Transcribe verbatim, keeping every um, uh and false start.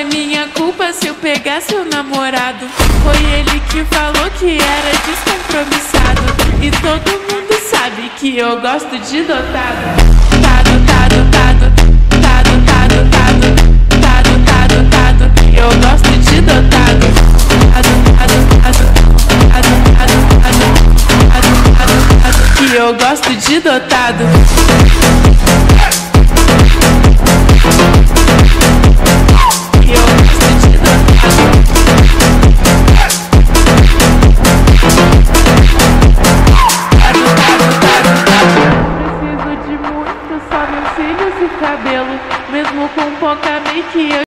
é minha culpa se eu pegar seu namorado. Foi ele que falou que era descompromissado. E todo mundo sabe que eu gosto de dotado. Tado, tado, tado, tado, tado, tado, tado, tado, tado. Eu gosto de dotado. Tado, tado, tado, tado, tado, tado, tado, tado, tado. Que eu gosto de dotado.